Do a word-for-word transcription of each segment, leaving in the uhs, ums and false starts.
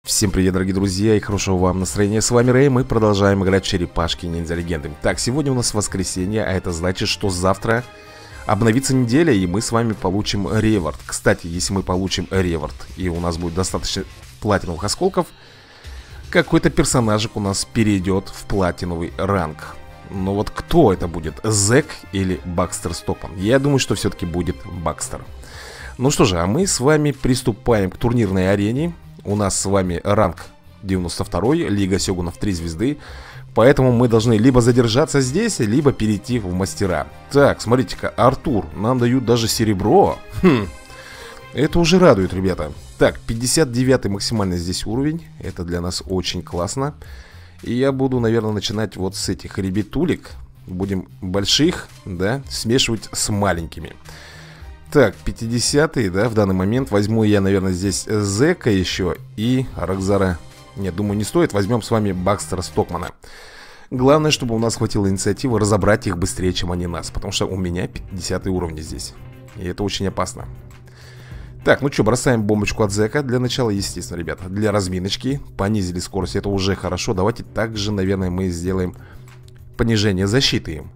Всем привет, дорогие друзья, и хорошего вам настроения. С вами Рэй, мы продолжаем играть в Черепашки Ниндзя Легенды. Так, сегодня у нас воскресенье, а это значит, что завтра обновится неделя, и мы с вами получим реворд. Кстати, если мы получим реворд, и у нас будет достаточно платиновых осколков, какой-то персонажик у нас перейдет в платиновый ранг. Но вот кто это будет, Зэк или Бакстер Стокман? Я думаю, что все-таки будет Бакстер. Ну что же, а мы с вами приступаем к турнирной арене. У нас с вами ранг девяносто второй, Лига Сёгунов три звезды. Поэтому мы должны либо задержаться здесь, либо перейти в мастера. Так, смотрите-ка, Артур, нам дают даже серебро. Хм, это уже радует, ребята. Так, пятьдесят девятый максимальный здесь уровень. Это для нас очень классно. И я буду, наверное, начинать вот с этих ребятулек. Будем больших, да, смешивать с маленькими. Так, пятидесятый, да, в данный момент. Возьму я, наверное, здесь Зека еще и Рокзара. Нет, думаю, не стоит. Возьмем с вами Бакстера Стокмана. Главное, чтобы у нас хватило инициативы разобрать их быстрее, чем они нас. Потому что у меня пятидесятый уровень здесь. И это очень опасно. Так, ну что, бросаем бомбочку от Зека. Для начала, естественно, ребята, для разминочки. Понизили скорость, это уже хорошо. Давайте также, наверное, мы сделаем понижение защиты им.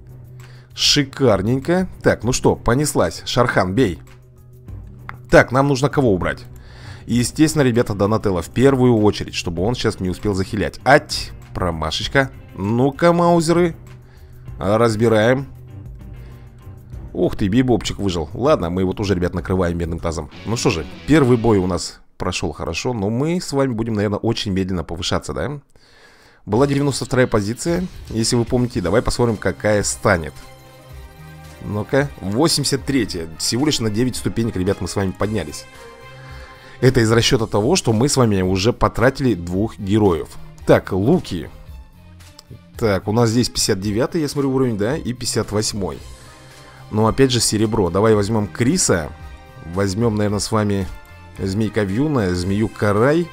Шикарненько. Так, ну что, понеслась. Шархан, бей. Так, нам нужно кого убрать? Естественно, ребята, Донателло в первую очередь, чтобы он сейчас не успел захилять. Ать, промашечка. Ну-ка, маузеры. Разбираем. Ух ты, бибопчик выжил. Ладно, мы его тоже, ребят, накрываем медным тазом. Ну что же, первый бой у нас прошел хорошо, но мы с вами будем, наверное, очень медленно повышаться, да? Была девяносто вторая позиция, если вы помните. Давай посмотрим, какая станет. Ну-ка, восемьдесят третья. Всего лишь на девять ступенек, ребят, мы с вами поднялись. Это из расчета того, что мы с вами уже потратили двух героев. Так, луки. Так, у нас здесь пятьдесят девятый, я смотрю, уровень, да, и пятьдесят восьмой. Но опять же серебро. Давай возьмем Криса. Возьмем, наверное, с вами Змейка Вьюна, Змею Карай.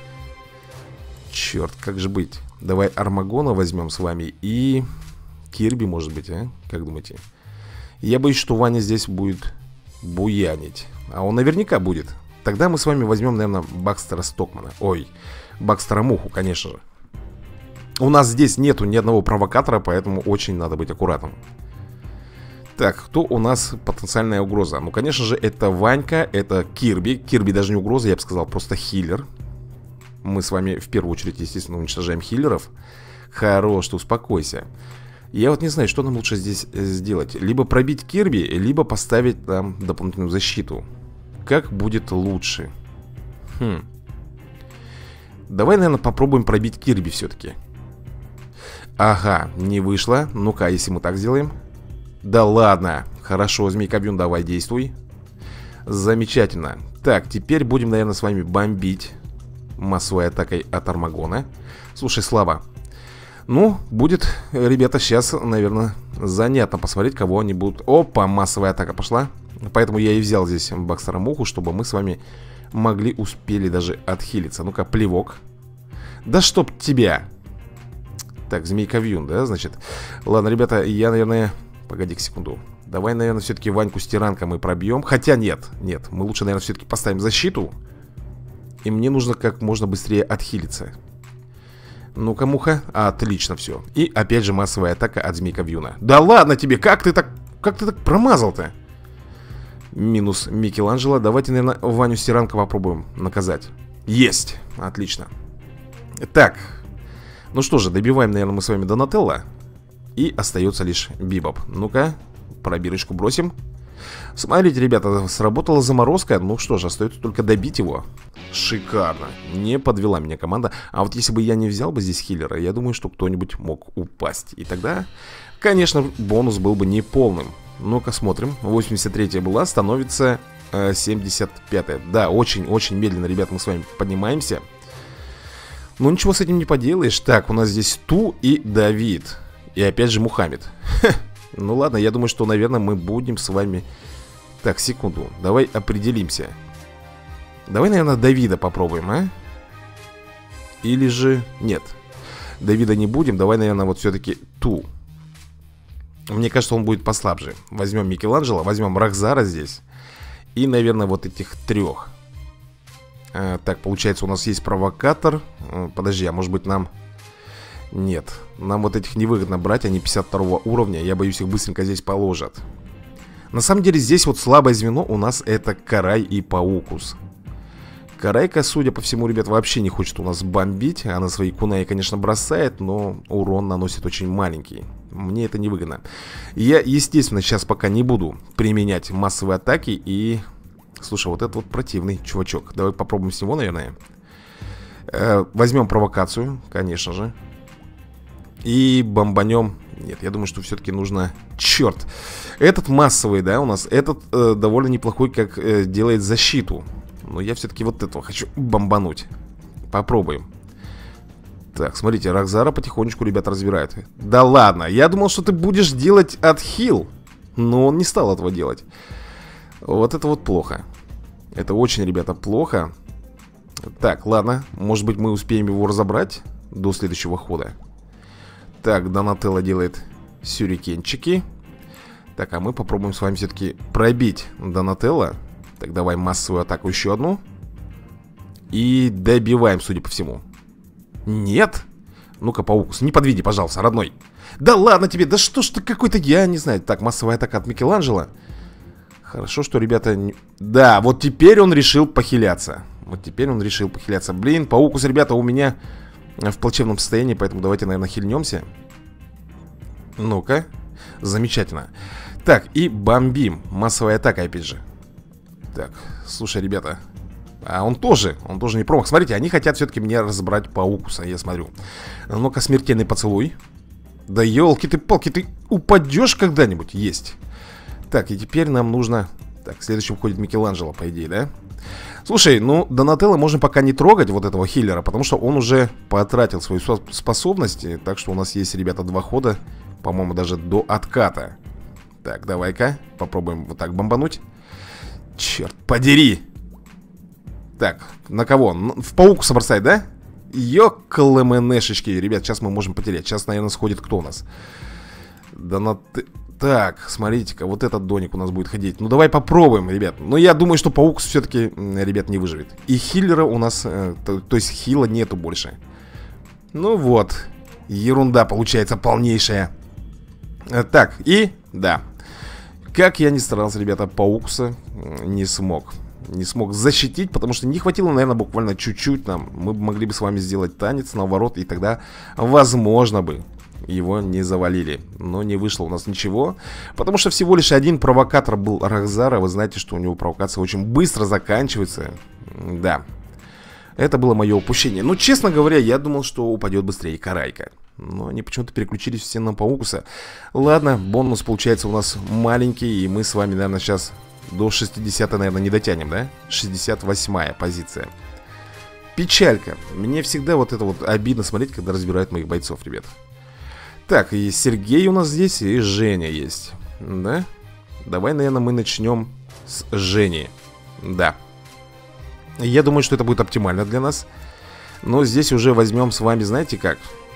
Черт, как же быть. Давай Армагона возьмем с вами. И Кирби, может быть, а? Как думаете? Я боюсь, что Ваня здесь будет буянить. А он наверняка будет. Тогда мы с вами возьмем, наверное, Бакстера Стокмана. Ой, Бакстера Муху, конечно же. У нас здесь нету ни одного провокатора, поэтому очень надо быть аккуратным. Так, кто у нас потенциальная угроза? Ну, конечно же, это Ванька, это Кирби. Кирби даже не угроза, я бы сказал, просто хиллер. Мы с вами в первую очередь, естественно, уничтожаем хиллеров. Хорош, ты успокойся. Я вот не знаю, что нам лучше здесь сделать. Либо пробить Кирби, либо поставить там дополнительную защиту. Как будет лучше? Хм. Давай, наверное, попробуем пробить Кирби все-таки. Ага, не вышло. Ну-ка, если мы так сделаем. Да ладно. Хорошо, Змейкобьюн, давай, действуй. Замечательно. Так, теперь будем, наверное, с вами бомбить массовой атакой от Армагона. Слушай, Слава, ну, будет, ребята, сейчас, наверное, занятно посмотреть, кого они будут. Опа, массовая атака пошла. Поэтому я и взял здесь Бакстера Муху, чтобы мы с вами могли, успели даже отхилиться. Ну-ка, плевок. Да чтоб тебя. Так, Змейка Вьюн, да, значит. Ладно, ребята, я, наверное... Погоди-ка секунду. Давай, наверное, все-таки Ваньку с Тиранком мы пробьем. Хотя нет, нет, мы лучше, наверное, все-таки поставим защиту. И мне нужно как можно быстрее отхилиться. Ну-ка, Муха. Отлично все. И опять же массовая атака от Змейка Вьюна. Да ладно тебе, как ты так, как ты так промазал-то? Минус Микеланджело. Давайте, наверное, Ваню с Тиранком попробуем наказать. Есть, отлично. Так, ну что же, добиваем, наверное, мы с вами Донателло. И остается лишь Бибоп. Ну-ка, пробирочку бросим. Смотрите, ребята, сработала заморозка. Ну что же, остается только добить его. Шикарно. Не подвела меня команда. А вот если бы я не взял бы здесь хиллера, я думаю, что кто-нибудь мог упасть. И тогда, конечно, бонус был бы неполным. Ну-ка, смотрим. восемьдесят третья была, становится э, семьдесят пятая. Да, очень-очень медленно, ребята, мы с вами поднимаемся. Ну, ничего с этим не поделаешь. Так, у нас здесь Ту и Давид. И опять же Мухаммед. Ха. Ну ладно, я думаю, что, наверное, мы будем с вами... Так, секунду, давай определимся. Давай, наверное, Давида попробуем, а? Или же... Нет, Давида не будем. Давай, наверное, вот все-таки Ту. Мне кажется, он будет послабже. Возьмем Микеланджело, возьмем Рокзара здесь. И, наверное, вот этих трех. э, Так, получается, у нас есть провокатор. э, Подожди, а может быть нам... Нет, нам вот этих невыгодно брать. Они пятьдесят второго уровня. Я боюсь, их быстренько здесь положат. На самом деле, здесь вот слабое звено у нас это Карай и Паукус. Карайка, судя по всему, ребят, вообще не хочет у нас бомбить. Она свои кунаи, конечно, бросает, но урон наносит очень маленький. Мне это невыгодно. Я, естественно, сейчас пока не буду применять массовые атаки. И... Слушай, вот этот вот противный чувачок. Давай попробуем с него, наверное. э, Возьмем провокацию, конечно же. И бомбанем. Нет, я думаю, что все-таки нужно... Черт. Этот массовый, да, у нас. Этот э, довольно неплохой, как э, делает защиту. Но я все-таки вот этого хочу бомбануть. Попробуем. Так, смотрите, Рахзара потихонечку, ребята, разбирают. Да ладно, я думал, что ты будешь делать отхил. Но он не стал этого делать. Вот это вот плохо. Это очень, ребята, плохо. Так, ладно. Может быть, мы успеем его разобрать до следующего хода. Так, Донателло делает сюрикенчики. Так, а мы попробуем с вами все-таки пробить Донателло. Так, давай массовую атаку еще одну. И добиваем, судя по всему. Нет? Ну-ка, Паукус, не подведи, пожалуйста, родной. Да ладно тебе, да что ж ты какой-то, я не знаю. Так, массовая атака от Микеланджело. Хорошо, что ребята... Не... Да, вот теперь он решил похиляться. Вот теперь он решил похиляться. Блин, Паукус, ребята, у меня в плачевном состоянии, поэтому давайте, наверное, хильнемся. Ну-ка. Замечательно. Так, и бомбим. Массовая атака, опять же. Так, слушай, ребята. А он тоже, он тоже не промах. Смотрите, они хотят все-таки мне разобрать Паукуса, я смотрю. Ну-ка, смертельный поцелуй. Да елки ты палки, ты упадешь когда-нибудь? Есть. Так, и теперь нам нужно... Так, следующим ходит Микеланджело, по идее, да? Слушай, ну, Донателло можно пока не трогать, вот этого хиллера, потому что он уже потратил свои способности. Так что у нас есть, ребята, два хода. По-моему, даже до отката. Так, давай-ка, попробуем вот так бомбануть. Черт, подери! Так, на кого? В Паукуса бросать, да? Ёкалэмэнешечки, ребят, сейчас мы можем потерять. Сейчас, наверное, сходит кто у нас? Донат... Так, смотрите-ка, вот этот доник у нас будет ходить. Ну, давай попробуем, ребят. Но я думаю, что Паукус все-таки, ребят, не выживет. И хиллера у нас, э, то, то есть хила нету больше. Ну вот, ерунда получается полнейшая. э, Так, и, да. Как я ни старался, ребята, Паукуса не смог. Не смог защитить, потому что не хватило, наверное, буквально чуть-чуть нам. Мы могли бы с вами сделать танец, наоборот, и тогда, возможно бы, его не завалили. Но не вышло у нас ничего, потому что всего лишь один провокатор был Рахзара. Вы знаете, что у него провокация очень быстро заканчивается. Да, это было мое упущение. Но, честно говоря, я думал, что упадет быстрее Карайка. Но они почему-то переключились все на Паукуса. Ладно, бонус получается у нас маленький. И мы с вами, наверное, сейчас до шестидесятой, наверное, не дотянем, да? шестьдесят восьмая позиция. Печалька. Мне всегда вот это вот обидно смотреть, когда разбирают моих бойцов, ребят. Так, и Сергей у нас здесь, и Женя есть. Да? Давай, наверное, мы начнем с Жени. Да. Я думаю, что это будет оптимально для нас. Но здесь уже возьмем с вами, знаете как?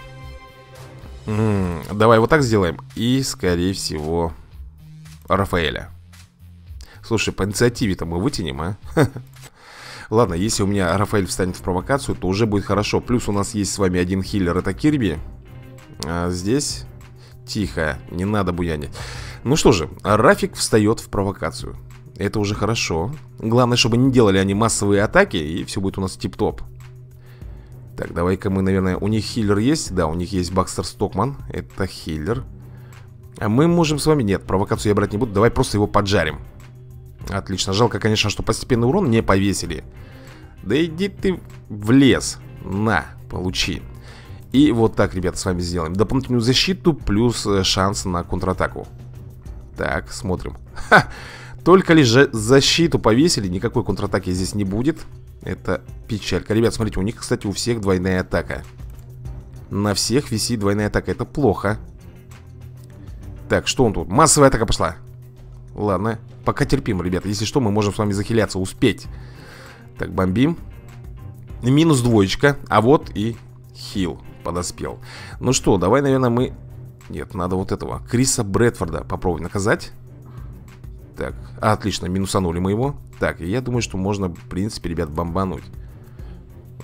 М-м, давай вот так сделаем. И, скорее всего, Рафаэля. Слушай, по инициативе-то мы вытянем, а? Ладно, если у меня Рафаэль встанет в провокацию, то уже будет хорошо. Плюс у нас есть с вами один хиллер, это Кирби. А здесь тихо, не надо буянить. Ну что же, Рафик встает в провокацию. Это уже хорошо. Главное, чтобы не делали они массовые атаки, и все будет у нас тип-топ. Так, давай-ка мы, наверное, у них хиллер есть. Да, у них есть Бакстер Стокман. Это хиллер. А мы можем с вами... Нет, провокацию я брать не буду. Давай просто его поджарим. Отлично, жалко, конечно, что постепенный урон не повесили. Да иди ты в лес. На, получи. И вот так, ребята, с вами сделаем дополнительную защиту плюс шанс на контратаку. Так, смотрим. Ха! Только лишь защиту повесили, никакой контратаки здесь не будет. Это печалька. Ребят, смотрите, у них, кстати, у всех двойная атака. На всех висит двойная атака, это плохо. Так, что он тут? Массовая атака пошла. Ладно, пока терпим, ребята. Если что, мы можем с вами захиляться, успеть. Так, бомбим. Минус двоечка. А вот и хил подоспел. Ну что, давай, наверное, мы... Нет, надо вот этого Криса Брэдфорда попробовать наказать. Так, отлично, минусанули мы его. Так, я думаю, что можно, в принципе, ребят, бомбануть.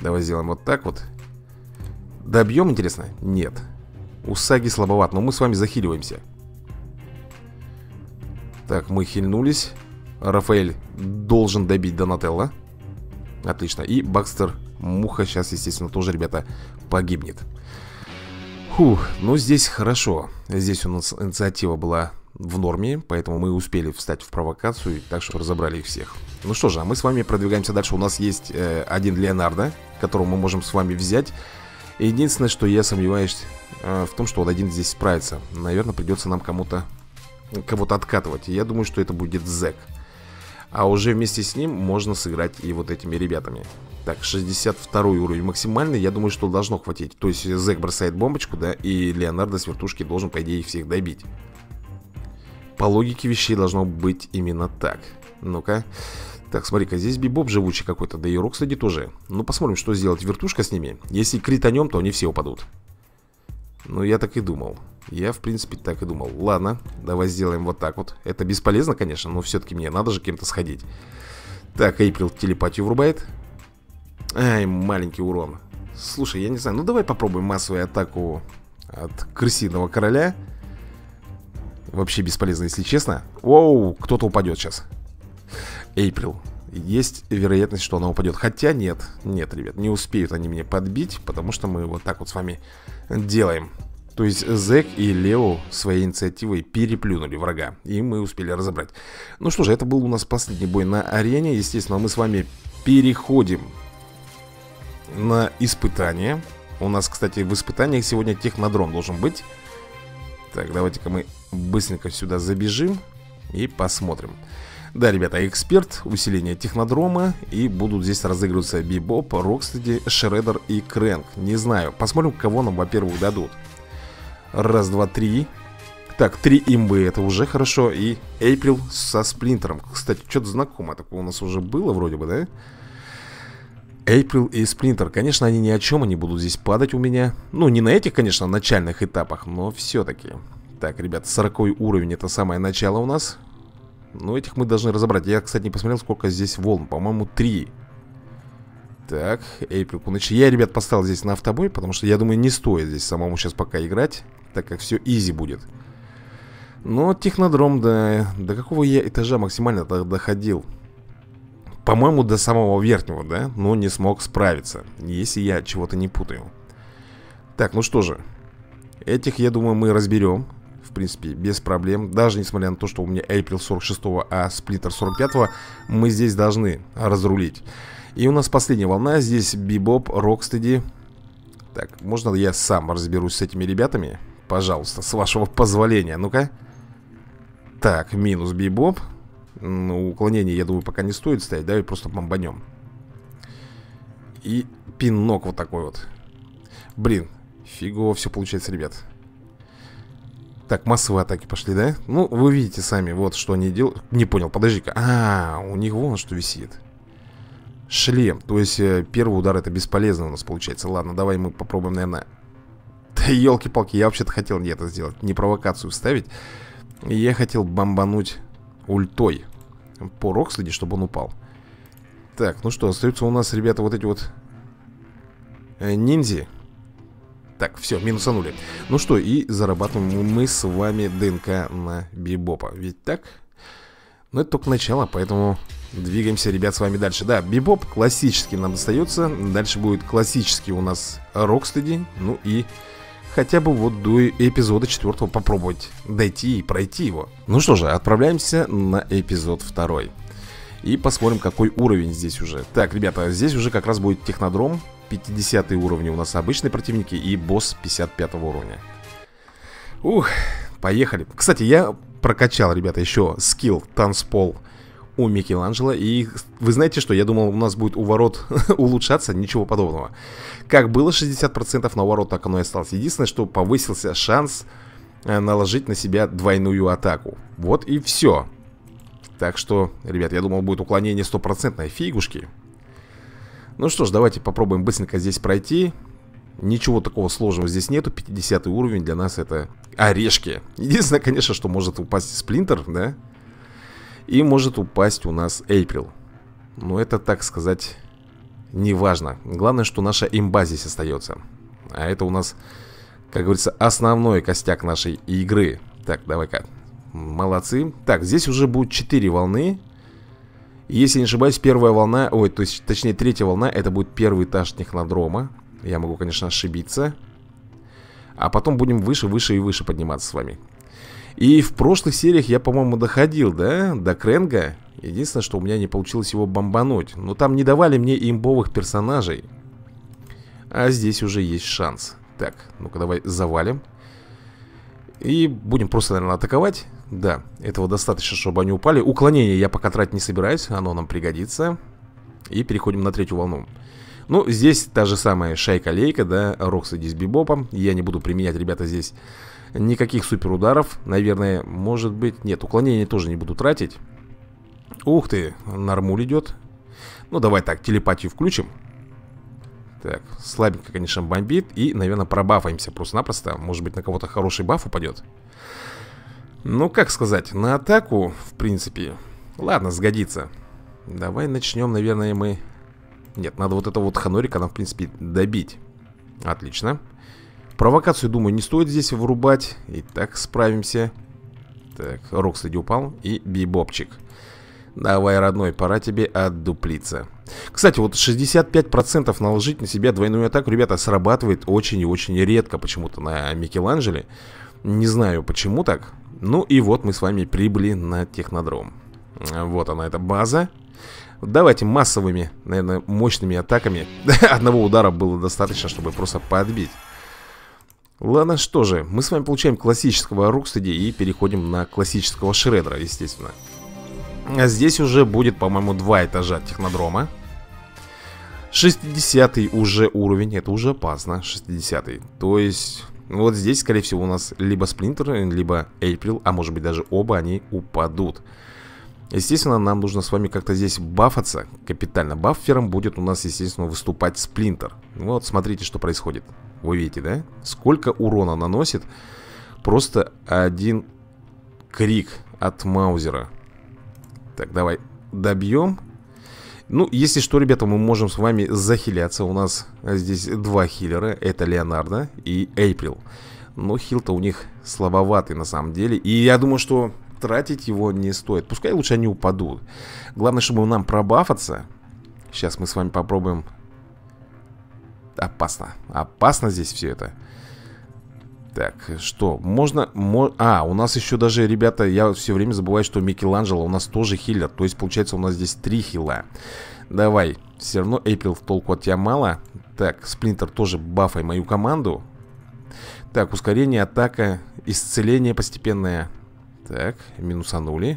Давай сделаем вот так вот. Добьем, интересно? Нет. У Саги слабоват, но мы с вами захиливаемся. Так, мы хильнулись. Рафаэль должен добить Донателло. Отлично. И Бакстер Муха сейчас, естественно, тоже, ребята, погибнет. Фух, ну здесь хорошо. Здесь у нас инициатива была в норме, поэтому мы успели встать в провокацию, так что разобрали их всех. Ну что же, а мы с вами продвигаемся дальше. У нас есть э, один Леонардо, которого мы можем с вами взять. Единственное, что я сомневаюсь э, в том, что он один здесь справится. Наверное, придется нам кому-то кого-то откатывать. И я думаю, что это будет Зэк. А уже вместе с ним можно сыграть и вот этими ребятами. Так, шестьдесят второй уровень максимальный. Я думаю, что должно хватить. То есть Зэк бросает бомбочку, да, и Леонардо с вертушки должен, по идее, их всех добить. По логике вещей должно быть именно так. Ну-ка. Так, смотри-ка, здесь Бибоп живучий какой-то, да и Рокстеди тоже. Ну, посмотрим, что сделать вертушка с ними. Если кританем, то они все упадут. Ну, я так и думал. Я, в принципе, так и думал. Ладно, давай сделаем вот так вот. Это бесполезно, конечно, но все-таки мне надо же кем-то сходить. Так, Эйприл телепатию врубает. Ай, маленький урон. Слушай, я не знаю, ну давай попробуем массовую атаку от крысиного короля. Вообще бесполезно, если честно. Оу, кто-то упадет сейчас. Эйприл. Есть вероятность, что она упадет. Хотя нет, нет, ребят, не успеют они меня подбить, потому что мы вот так вот с вами делаем. То есть Зэк и Лео своей инициативой переплюнули врага, и мы успели разобрать. Ну что же, это был у нас последний бой на арене. Естественно, мы с вами переходим на испытание. У нас, кстати, в испытаниях сегодня технодром должен быть. Так, давайте-ка мы быстренько сюда забежим и посмотрим. Да, ребята, эксперт, усиление технодрома. И будут здесь разыгрываться Бибоп, Рокстеди, Шреддер и Крэнк. Не знаю, посмотрим, кого нам, во-первых, дадут. Раз, два, три. Так, три имбы, это уже хорошо. И Эйприл со Сплинтером. Кстати, что-то знакомое такое у нас уже было вроде бы, да? Эйприл и Сплинтер. Конечно, они ни о чем, они будут здесь падать у меня. Ну, не на этих, конечно, начальных этапах, но все-таки. Так, ребят, сороковой уровень, это самое начало у нас. Ну, этих мы должны разобрать. Я, кстати, не посмотрел, сколько здесь волн. По-моему, три. Так, Эйприл Куныч. Я, ребят, поставил здесь на автобой, потому что, я думаю, не стоит здесь самому сейчас пока играть, так как все изи будет. Но технодром, да... До какого я этажа максимально доходил? По-моему, до самого верхнего, да? Но не смог справиться, если я чего-то не путаю. Так, ну что же. Этих, я думаю, мы разберем. В принципе, без проблем. Даже несмотря на то, что у меня Эйприл сорок шестого, а Сплинтер сорок пятого, мы здесь должны разрулить. И у нас последняя волна. Здесь Бибоп, Рокстеди. Так, можно я сам разберусь с этими ребятами? Пожалуйста, с вашего позволения. Ну-ка. Так, минус Бибоп. Ну, уклонение, я думаю, пока не стоит ставить. Давай просто бомбанем. И пинок вот такой вот. Блин, фигово все получается, ребят. Так, массовые атаки пошли, да? Ну, вы видите сами, вот что они делают. Не понял, подожди-ка. А, у них вон что висит. Шлем, то есть э, первый удар это бесполезно у нас получается. Ладно, давай мы попробуем, наверное. Да елки-палки, я вообще-то хотел не это сделать, не провокацию вставить. Я хотел бомбануть ультой по Рокстеди, чтобы он упал. Так, ну что, остаются у нас, ребята, вот эти вот э, ниндзя. Так, все, минусанули. Ну что, и зарабатываем мы с вами ДНК на Бибопа. Ведь так? Но это только начало, поэтому двигаемся, ребят, с вами дальше. Да, Бибоп классический нам достается. Дальше будет классический у нас Рокстеди. Ну и хотя бы вот до эпизода четвертого попробовать дойти и пройти его. Ну что же, отправляемся на эпизод второй. И посмотрим, какой уровень здесь уже. Так, ребята, здесь уже как раз будет технодром. пятидесятый уровень у нас обычные противники. И босс пятьдесят пятого уровня. Ух, поехали. Кстати, я прокачал, ребята, еще скилл танцпол у Микеланджело. И вы знаете что, я думал, у нас будет у ворот улучшаться. Ничего подобного. Как было шестьдесят процентов на ворот, так оно и осталось. Единственное, что повысился шанс наложить на себя двойную атаку. Вот и все. Так что, ребят, я думал, будет уклонение стопроцентной. Фигушки. Ну что ж, давайте попробуем быстренько здесь пройти. Ничего такого сложного здесь нету. пятидесятый уровень для нас это орешки. Единственное, конечно, что может упасть Сплинтер, да? И может упасть у нас Эйприл. Но это, так сказать, неважно. Главное, что наша имба здесь остается. А это у нас, как говорится, основной костяк нашей игры. Так, давай-ка. Молодцы. Так, здесь уже будет четыре волны. Если не ошибаюсь, первая волна, ой, то есть, точнее, третья волна, это будет первый этаж технодрома. Я могу, конечно, ошибиться. А потом будем выше, выше и выше подниматься с вами. И в прошлых сериях я, по-моему, доходил, да, до Крэнга. Единственное, что у меня не получилось его бомбануть. Но там не давали мне имбовых персонажей. А здесь уже есть шанс. Так, ну-ка давай завалим. И будем просто, наверное, атаковать. Да, этого достаточно, чтобы они упали. Уклонение я пока тратить не собираюсь. Оно нам пригодится. И переходим на третью волну. Ну, здесь та же самая шайка-лейка, да, Рокстеди с Бибопом. Я не буду применять, ребята, здесь никаких суперударов. Наверное, может быть... Нет, уклонение тоже не буду тратить. Ух ты, нормуль идет. Ну, давай так, телепатию включим. Так, слабенько, конечно, бомбит. И, наверное, пробафаемся просто-напросто. Может быть, на кого-то хороший баф упадет. Ну, как сказать, на атаку, в принципе. Ладно, сгодится. Давай начнем, наверное, мы... Нет, надо вот это вот Ханорика нам, в принципе, добить. Отлично. Провокацию, думаю, не стоит здесь вырубать. Итак, справимся. Так, Рокстеди упал. И Бибопчик. Давай, родной, пора тебе отдуплиться. Кстати, вот шестьдесят пять процентов наложить на себя двойную атаку, ребята, срабатывает очень и очень редко почему-то на Микеланджеле. Не знаю, почему так. Ну и вот мы с вами прибыли на технодром. Вот она, эта база. Давайте массовыми, наверное, мощными атаками. Одного удара было достаточно, чтобы просто подбить. Ладно, что же, мы с вами получаем классического Рокстеди и переходим на классического Шреддера, естественно. А здесь уже будет, по-моему, два этажа технодрома. шестидесятый уже уровень, это уже опасно, шестидесятый. То есть, вот здесь, скорее всего, у нас либо Сплинтер, либо Эйприл, а может быть даже оба они упадут. Естественно, нам нужно с вами как-то здесь бафаться капитально. Баффером будет у нас, естественно, выступать Сплинтер. Вот, смотрите, что происходит. Вы видите, да? Сколько урона наносит просто один крик от Маузера. Так, давай добьем. Ну, если что, ребята, мы можем с вами захиляться. У нас здесь два хиллера. Это Леонардо и Эйприл. Но хил-то у них слабоватый на самом деле. И я думаю, что тратить его не стоит. Пускай лучше они упадут. Главное, чтобы нам пробафаться. Сейчас мы с вами попробуем. Опасно. Опасно здесь все это. Так, что? Можно... Мо... А, у нас еще даже, ребята, я все время забываю, что Микеланджело у нас тоже хиллер. То есть, получается, у нас здесь три хилла. Давай. Все равно, Эйприл, толку от тебя мало. Так, Сплинтер тоже бафай мою команду. Так, ускорение, атака, исцеление постепенное. Так, минусанули.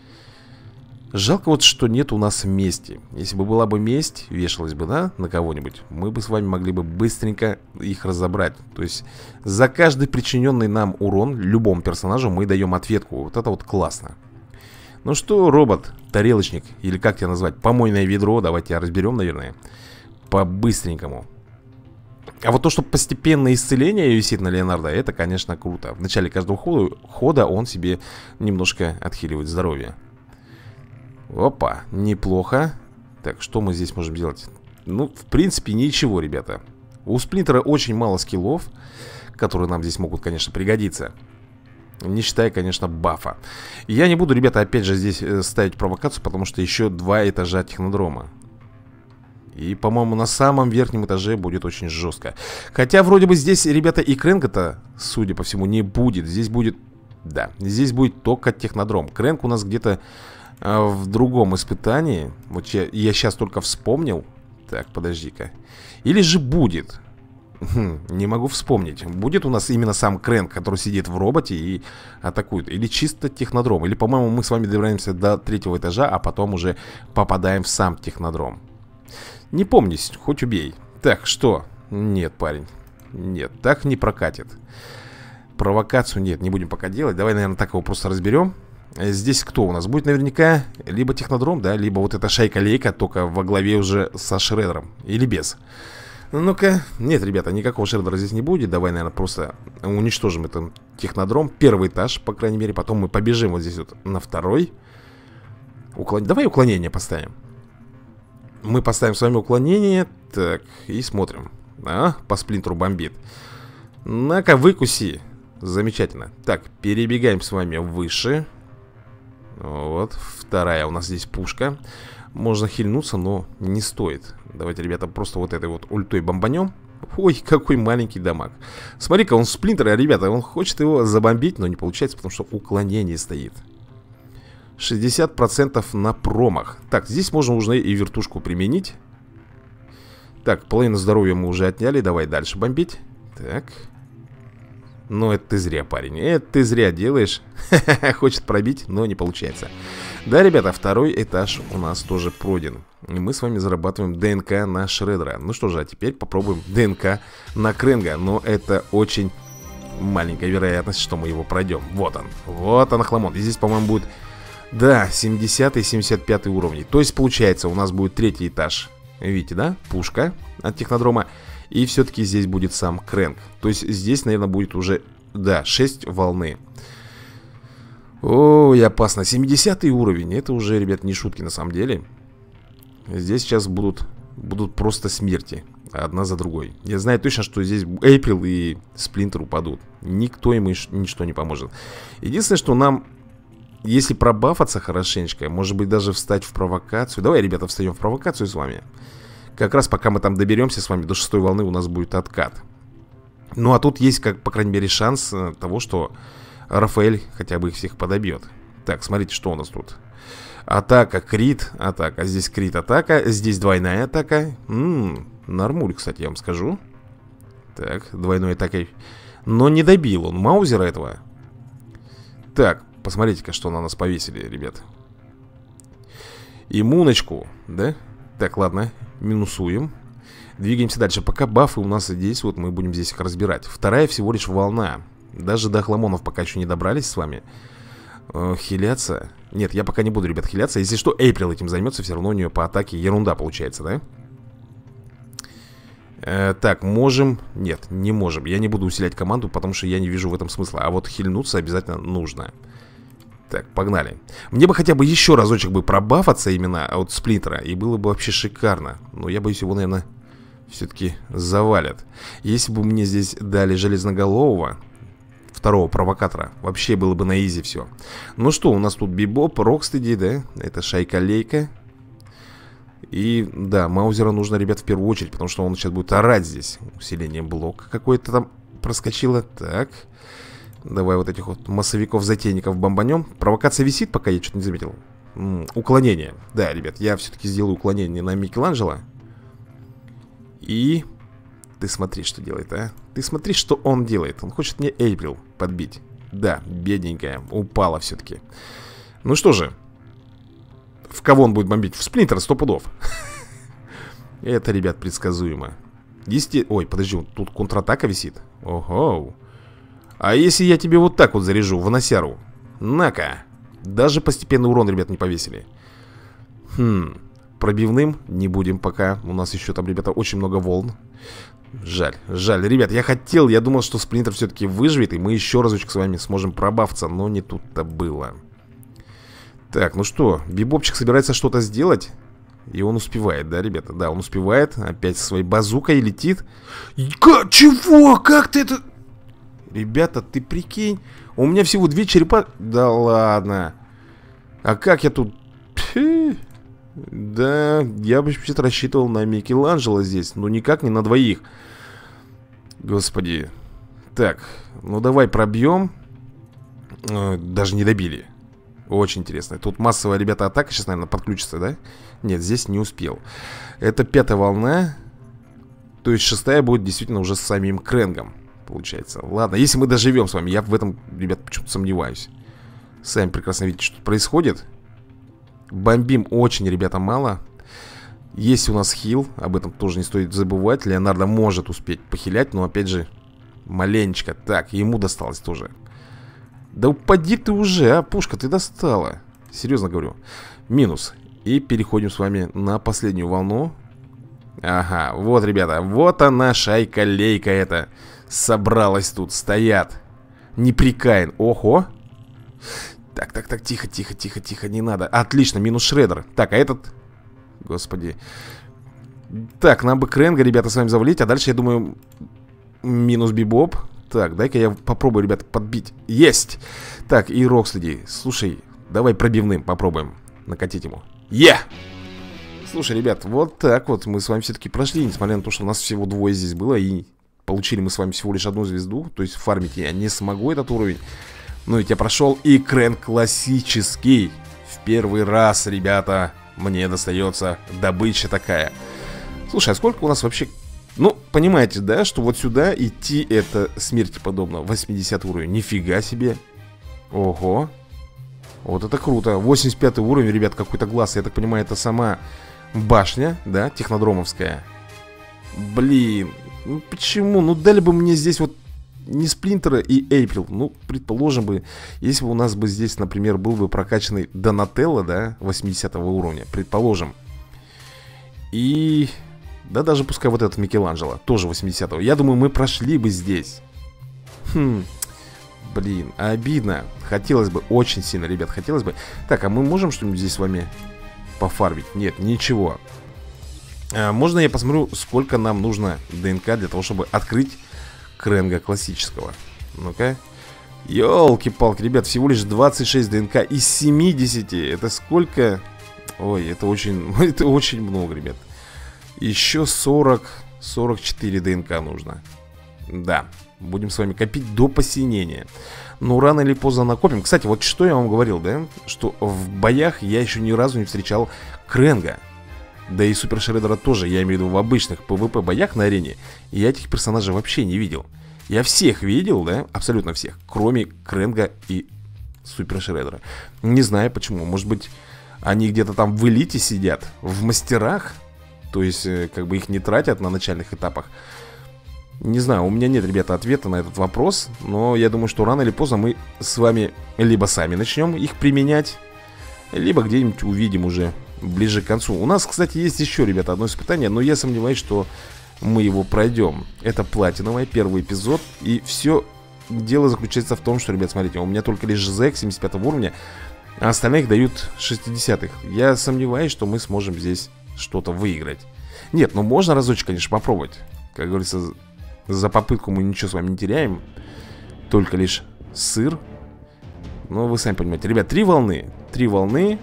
Жалко вот, что нет у нас мести. Если бы была бы месть, вешалась бы, да, на кого-нибудь, мы бы с вами могли бы быстренько их разобрать. То есть за каждый причиненный нам урон любому персонажу мы даем ответку. Вот это вот классно. Ну что, робот, тарелочник, или как тебя назвать, помойное ведро, давайте разберем, наверное, по-быстренькому. А вот то, что постепенное исцеление висит на Леонардо, это, конечно, круто. В начале каждого хода, хода он себе немножко отхиливает здоровье. Опа, неплохо. Так, что мы здесь можем делать? Ну, в принципе, ничего, ребята. У Сплинтера очень мало скиллов, которые нам здесь могут, конечно, пригодиться. Не считая, конечно, бафа. Я не буду, ребята, опять же здесь ставить провокацию, потому что еще два этажа технодрома. И, по-моему, на самом верхнем этаже будет очень жестко. Хотя, вроде бы, здесь, ребята, и Крэнга-то, судя по всему, не будет. Здесь будет, да, здесь будет только технодром. Крэнг у нас где-то а, в другом испытании. Вот я, я сейчас только вспомнил. Так, подожди-ка. Или же будет. Хм, не могу вспомнить. Будет у нас именно сам Крэнг, который сидит в роботе и атакует. Или чисто технодром. Или, по-моему, мы с вами добираемся до третьего этажа, а потом уже попадаем в сам технодром. Не помнись, хоть убей. Так, что? Нет, парень. Нет, так не прокатит. Провокацию нет, не будем пока делать. Давай, наверное, так его просто разберем. Здесь кто у нас? Будет наверняка либо технодром, да, либо вот эта шайка-лейка, только во главе уже со Шреддером. Или без. Ну-ка. Нет, ребята, никакого Шреддера здесь не будет. Давай, наверное, просто уничтожим этот технодром. Первый этаж, по крайней мере. Потом мы побежим вот здесь вот на второй. Уклон... Давай уклонение поставим. Мы поставим с вами уклонение. Так, и смотрим. А, по сплинтеру бомбит. На-ка, выкуси. Замечательно. Так, перебегаем с вами выше. Вот, вторая у нас здесь пушка. Можно хильнуться, но не стоит. Давайте, ребята, просто вот этой вот ультой бомбанем. Ой, какой маленький дамаг. Смотри-ка, он сплинтер, ребята. Он хочет его забомбить, но не получается, потому что уклонение стоит. шестьдесят процентов на промах. Так, здесь можно уже и вертушку применить. Так, половину здоровья мы уже отняли. Давай дальше бомбить. Так. Но это ты зря, парень. Это ты зря делаешь. Хочет пробить, но не получается. Да, ребята, второй этаж у нас тоже пройден. И мы с вами зарабатываем ДНК на Шреддера. Ну что же, а теперь попробуем ДНК на Крэнга. Но это очень маленькая вероятность, что мы его пройдем. Вот он. Вот он, охламон. И здесь, по-моему, будет... Да, семидесятый и семьдесят пятый уровни. То есть, получается, у нас будет третий этаж. Видите, да? Пушка от технодрома. И все-таки здесь будет сам Крэнг. То есть здесь, наверное, будет уже, да, шесть волны. Ой, опасно. семидесятый уровень. Это уже, ребят, не шутки на самом деле. Здесь сейчас будут, будут просто смерти. Одна за другой. Я знаю точно, что здесь Эйприл и Сплинтер упадут. Никто им ничто не поможет. Единственное, что нам, если пробафаться хорошенечко, может быть, даже встать в провокацию. Давай, ребята, встаем в провокацию с вами. Как раз пока мы там доберемся с вами до шестой волны, у нас будет откат. Ну а тут есть, как, по крайней мере, шанс того, что Рафаэль хотя бы их всех подобьет. Так, смотрите, что у нас тут. Атака, крит, атака. Здесь крит, атака. Здесь двойная атака. Ммм, нормуль, кстати, я вам скажу. Так, двойной атакой. Но не добил он Маузера этого. Так, посмотрите-ка, что на нас повесили, ребят. Иммуночку, да? Так, ладно, минусуем. Двигаемся дальше. Пока бафы у нас здесь, вот мы будем здесь их разбирать. Вторая всего лишь волна. Даже до хламонов пока еще не добрались с вами. э, Хиляться. Нет, я пока не буду, ребят, хиляться. Если что, Эйприл этим займется. Все равно у нее по атаке ерунда получается, да? э, Так, можем. Нет, не можем. Я не буду усилять команду, потому что я не вижу в этом смысла. А вот хильнуться обязательно нужно. Так, погнали. Мне бы хотя бы еще разочек бы пробафаться именно от Сплинтера, и было бы вообще шикарно. Но я боюсь, его, наверное, все-таки завалят. Если бы мне здесь дали железноголового, второго провокатора, вообще было бы на изи все. Ну что, у нас тут Бибоп, Рокстеди, да? Это Шайка-Лейка. И, да, Маузера нужно, ребят, в первую очередь, потому что он сейчас будет орать здесь. Усиление блока какое-то там проскочило. Так... Давай вот этих вот массовиков-затейников бомбанем. Провокация висит, пока я что-то не заметил. М -м, уклонение. Да, ребят, я все-таки сделаю уклонение на Микеланджело. И... Ты смотри, что делает, а. Ты смотри, что он делает. Он хочет мне Эйприл подбить. Да, бедненькая, упала все-таки. Ну что же. В кого он будет бомбить? В Сплинтера, сто пудов. Это, ребят, предсказуемо. Есте... Ой, подожди, тут контратака висит. Ого. А если я тебе вот так вот заряжу в носяру? На-ка. Даже постепенный урон, ребят, не повесили. Хм. Пробивным не будем пока. У нас еще там, ребята, очень много волн. Жаль, жаль. Ребят, я хотел, я думал, что Сплинтер все-таки выживет, и мы еще разочек с вами сможем пробавиться, но не тут-то было. Так, ну что, Бибопчик собирается что-то сделать. И он успевает, да, ребята? Да, он успевает. Опять со своей базукой летит. К чего? Как ты это... Ребята, ты прикинь, у меня всего две черепа. Да ладно. А как я тут... Пфи. Да, я бы вообще-то рассчитывал на Микеланджело здесь. Но никак не на двоих. Господи. Так, ну давай пробьем. Даже не добили. Очень интересно. Тут массовая, ребята, атака сейчас, наверное, подключится, да? Нет, здесь не успел. Это пятая волна. То есть шестая будет действительно уже с самим Крэнгом, получается. Ладно, если мы доживем с вами. Я в этом, ребят, почему-то сомневаюсь. Сами прекрасно видите, что происходит. Бомбим очень, ребята, мало. Есть у нас хил, об этом тоже не стоит забывать. Леонардо может успеть похилять, но опять же маленечко. Так, ему досталось тоже. Да упади ты уже, а, пушка, ты достала. Серьезно говорю. Минус. И переходим с вами на последнюю волну. Ага, вот, ребята, вот она, шайка-лейка эта. Собралась тут, стоят. Неприкаян, ого. Так, так, так, тихо, тихо, тихо, тихо, не надо. Отлично, минус Шреддер. Так, а этот... Господи. Так, нам бы Кренга, ребята, с вами завалить. А дальше, я думаю, минус Бибоп. Так, дай-ка я попробую, ребята, подбить. Есть! Так, и Рокстеди. Слушай, давай пробивным попробуем накатить ему. Е! Слушай, ребят, вот так вот мы с вами все-таки прошли. Несмотря на то, что у нас всего двое здесь было. И получили мы с вами всего лишь одну звезду. То есть фармить я не смогу этот уровень. Ну ведь я прошел. И Кренг классический. В первый раз, ребята, мне достается добыча такая. Слушай, а сколько у нас вообще... Ну, понимаете, да, что вот сюда идти это смерти подобно. восьмидесятый уровень, нифига себе. Ого. Вот это круто. восемьдесят пятый уровень, ребят, какой-то глаз. Я так понимаю, это сама башня, да, технодромовская. Блин, ну почему? Ну дали бы мне здесь вот не Сплинтера и Эйприл. Ну, предположим бы, если бы у нас бы здесь, например, был бы прокачанный Донателло, да, восьмидесятого уровня, предположим. И... Да даже пускай вот этот Микеланджело, тоже восьмидесятого. Я думаю, мы прошли бы здесь. Хм, блин, обидно. Хотелось бы, очень сильно, ребят, хотелось бы. Так, а мы можем что-нибудь здесь с вами пофармить? Нет, ничего. а, Можно я посмотрю, сколько нам нужно ДНК для того, чтобы открыть Кренга классического? Ну-ка. Ёлки-палки, ребят, всего лишь двадцать шесть ДНК из семидесяти. Это сколько? Ой, это очень, это очень много, ребят. Еще сорок, сорок четыре ДНК нужно. Да, будем с вами копить до посинения. Но рано или поздно накопим. Кстати, вот что я вам говорил, да? Что в боях я еще ни разу не встречал Кренга. Да и Супер Шреддера тоже, я имею в виду в обычных пэ вэ пэ боях на арене. Я этих персонажей вообще не видел. Я всех видел, да? Абсолютно всех. Кроме Кренга и Супер Шреддера. Не знаю почему. Может быть, они где-то там в элите сидят, в мастерах. То есть, как бы их не тратят на начальных этапах. Не знаю, у меня нет, ребята, ответа на этот вопрос. Но я думаю, что рано или поздно мы с вами либо сами начнем их применять, либо где-нибудь увидим уже ближе к концу. У нас, кстати, есть еще, ребята, одно испытание. Но я сомневаюсь, что мы его пройдем. Это платиновый, первый эпизод. И все дело заключается в том, что, ребят, смотрите, у меня только лишь зэк семьдесят пятого уровня, а остальных дают шестидесятых. Я сомневаюсь, что мы сможем здесь что-то выиграть. Нет, ну можно разочек, конечно, попробовать. Как говорится, за попытку мы ничего с вами не теряем. Только лишь сыр. Ну, вы сами понимаете. Ребят, три волны. Три волны.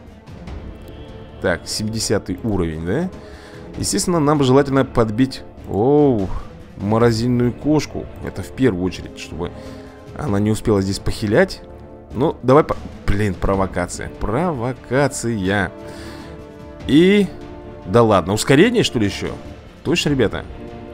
Так, семидесятый уровень, да? Естественно, нам бы желательно подбить... Оу, морозильную кошку. Это в первую очередь, чтобы она не успела здесь похилять. Ну, давай по... Блин, провокация. Провокация. И... Да ладно, ускорение, что ли, еще? Точно, ребята?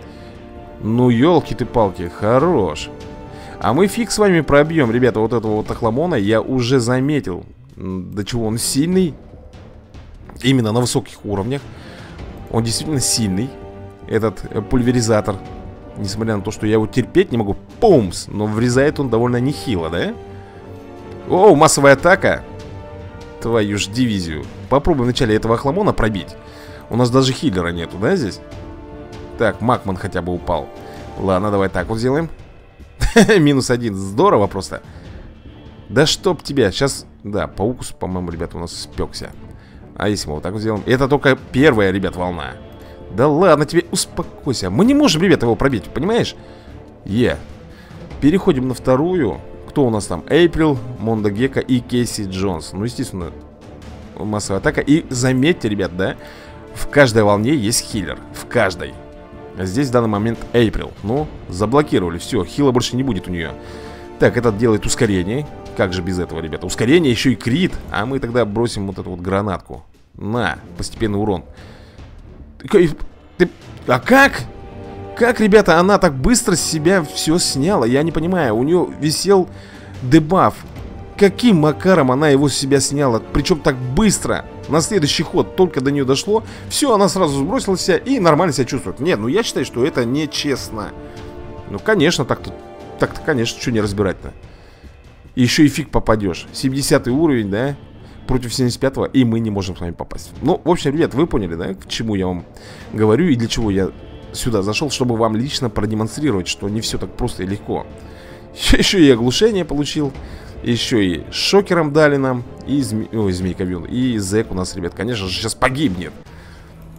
Ну, елки ты палки, хорош. А мы фиг с вами пробьем, ребята, вот этого вот охламона. Я уже заметил, до чего он сильный. Именно на высоких уровнях. Он действительно сильный, этот пульверизатор. Несмотря на то, что я его терпеть не могу. Пумс, но врезает он довольно нехило, да? О, массовая атака. Твою ж дивизию. Попробуем вначале этого охламона пробить. У нас даже хиллера нету, да, здесь? Так, Макман хотя бы упал. Ладно, давай так вот сделаем. Минус один, здорово просто. Да чтоб тебя, сейчас... Да, паукус, по-моему, ребята, у нас спекся. А если мы вот так вот сделаем? Это только первая, ребят, волна. Да ладно тебе, успокойся. Мы не можем, ребята, его пробить, понимаешь? Е. Переходим на вторую. Кто у нас там? Эйприл, Мондагека и Кейси Джонс. Ну, естественно, массовая атака. И заметьте, ребят, да, в каждой волне есть хиллер. В каждой. Здесь в данный момент Эйприл. Ну, заблокировали, все, хила больше не будет у нее. Так, этот делает ускорение. Как же без этого, ребята? Ускорение, еще и крит. А мы тогда бросим вот эту вот гранатку. На, постепенный урон. Ты, ты, а как? Как, ребята, она так быстро с себя все сняла? Я не понимаю, у нее висел дебаф. Каким макаром она его с себя сняла? Причем так быстро. На следующий ход только до нее дошло. Все, она сразу сбросила себя и нормально себя чувствует. Нет, ну я считаю, что это нечестно. Ну, конечно, так-то, так-то, конечно, что не разбирать-то. Еще и фиг попадешь. семидесятый уровень, да? Против семьдесят пятого, и мы не можем с вами попасть. Ну, в общем, ребят, вы поняли, да? К чему я вам говорю и для чего я сюда зашел, чтобы вам лично продемонстрировать, что не все так просто и легко. Еще и оглушение получил. Еще и шокером дали нам. И зме... Ой, змейка вьюн. И зэк у нас, ребят, конечно же, сейчас погибнет.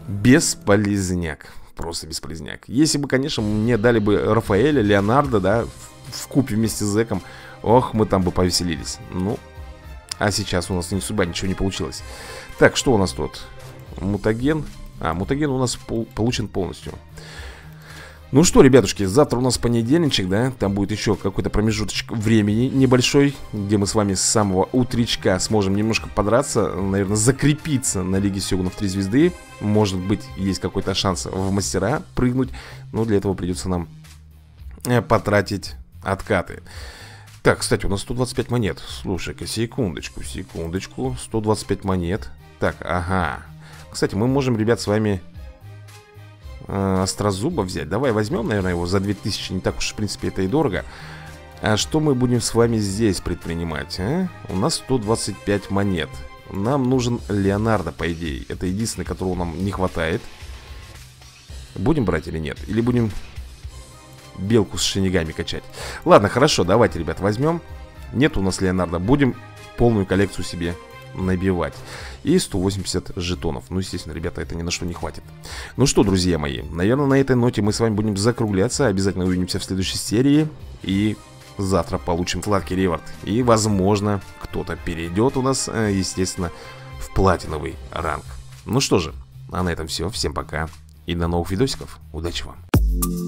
Бесполезняк. Просто бесполезняк. Если бы, конечно, мне дали бы Рафаэля, Леонардо, да, в, в купе вместе с Зеком, ох, мы там бы повеселились. Ну, а сейчас у нас не судьба, ничего не получилось. Так, что у нас тут? Мутаген. А, мутаген у нас пол, получен полностью. Ну что, ребятушки, завтра у нас понедельничек, да? Там будет еще какой-то промежуточек времени небольшой, где мы с вами с самого утречка сможем немножко подраться, наверное, закрепиться на Лиге Сёгунов три звезды. Может быть, есть какой-то шанс в мастера прыгнуть, но для этого придется нам потратить откаты. Так, кстати, у нас сто двадцать пять монет. Слушай-ка, секундочку, секундочку. сто двадцать пять монет. Так, ага. Кстати, мы можем, ребят, с вами... Острозуба взять. Давай возьмем, наверное, его за две тысячи. Не так уж, в принципе, это и дорого. А что мы будем с вами здесь предпринимать, а? У нас сто двадцать пять монет. Нам нужен Леонардо, по идее. Это единственный, которого нам не хватает. Будем брать или нет? Или будем белку с шинигами качать? Ладно, хорошо, давайте, ребят, возьмем. Нет у нас Леонардо. Будем полную коллекцию себе набивать. И сто восемьдесят жетонов. Ну, естественно, ребята, это ни на что не хватит. Ну что, друзья мои, наверное, на этой ноте мы с вами будем закругляться. Обязательно увидимся в следующей серии. И завтра получим сладкий реворд. И, возможно, кто-то перейдет у нас, естественно, в платиновый ранг. Ну что же, а на этом все. Всем пока. И до новых видосиков. Удачи вам.